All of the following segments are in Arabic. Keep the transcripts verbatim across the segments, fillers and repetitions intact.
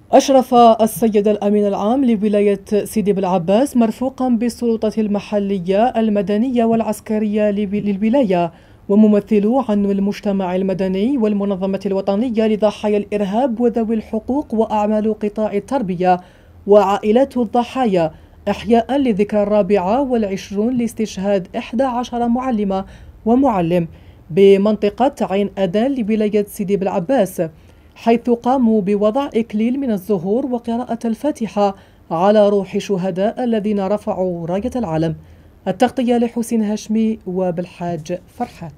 أشرف السيد الأمين العام لولاية سيدي بلعباس مرفوقا بالسلطة المحلية المدنية والعسكرية للولاية وممثلو عن المجتمع المدني والمنظمة الوطنية لضحايا الإرهاب وذوي الحقوق وأعمال قطاع التربية وعائلات الضحايا إحياء للذكرى الرابعة والعشرون لاستشهاد إحدى عشر معلمة ومعلم بمنطقة عين أدان لولاية سيدي بلعباس، حيث قاموا بوضع إكليل من الزهور وقراءة الفاتحة على روح شهداء الذين رفعوا راية العلم. التغطية لحسين هاشمي وبالحاج فرحات.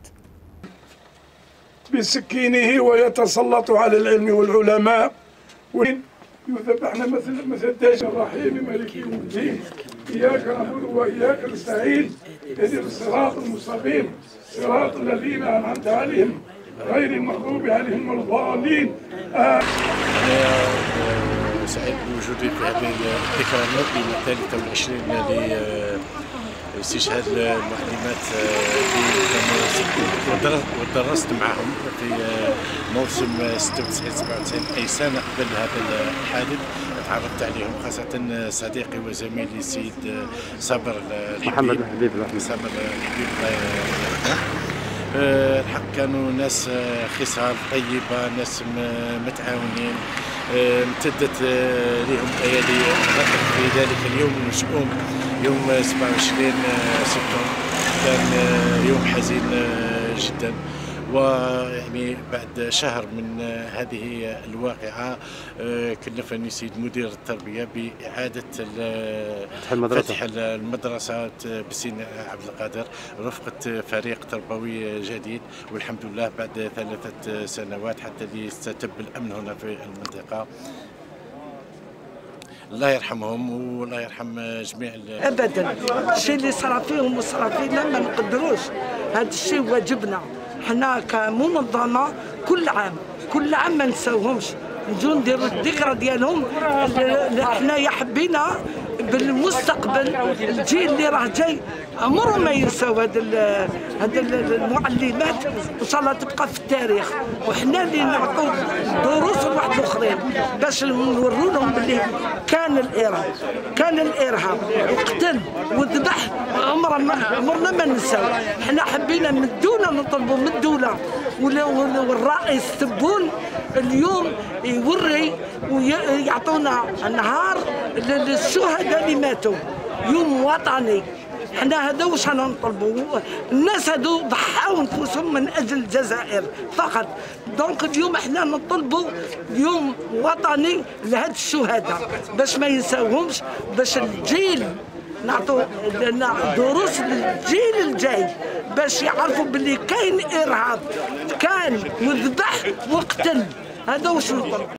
بسكينه ويتسلط على العلم والعلماء ويذبحنا مثل مثل الدجى الرحيم مالك يوم الدين، إياك نعبد وإياك نستعين، اهدنا الصراط المستقيم صراط الذين أنعمت عليهم غير المغضوب عليهم ولا الضالين. أنا سعيد بوجودي في هذه الذكرى المئوية الثالثة والعشرين لاستشهاد المعلمات ودرست معهم في موسم ستة وتسعين سبعة وتسعين أي سنة قبل هذا الحادث. تعرفت عليهم خاصة صديقي وزميلي السيد صابر محمد الحبيب صابر الحبيب أه الحق كانوا ناس خصال طيبة، ناس متعاونين، أه امتدت أه لهم ايادي في ذلك اليوم المشؤوم يوم سبعة وعشرين سبتمبر. كان أه يوم حزين أه جدا، ويعني بعد شهر من هذه الواقعة كلفني سيد مدير التربية بإعادة فتح المدرسة بسين عبد القادر رفقة فريق تربوي جديد، والحمد لله بعد ثلاثة سنوات حتى يستتب الأمن هنا في المنطقة. الله يرحمهم والله يرحم جميع ابدا. الشيء اللي صرا فيهم وصرا فينا ما نقدروش، هذا الشيء واجبنا حنا كمنظمه كل عام كل عام ما نساوهمش، نجو نديروا الذكرى ديالهم. حنايا حبينا بالمستقبل الجيل اللي راه جاي عمره ما ينساو هاد هاد المعلمات، وان شاء الله تبقى في التاريخ، وحنا اللي نعطوا دروس لواحد الاخرين باش نوروا لهم باللي كان الارهاب كان الارهاب وقتل وذبح عمرنا عمرنا ما ننساو. حنا حبينا من الدوله نطلبوا من الدوله والرئيس تبون اليوم يوري ويعطونا نهار للشهداء اللي ماتوا، يوم وطني. حنا هذا واش رانا نطلبوا، الناس هذو ضحاو نفوسهم من اجل الجزائر فقط. دونك اليوم حنا نطلبوا يوم وطني لهاد الشهداء باش ما ينساوهمش، باش الجيل نعطوا دروس للجيل الجاي باش يعرفوا باللي كاين ارهاب، كان وذبح وقتل. هذا واش نطلب.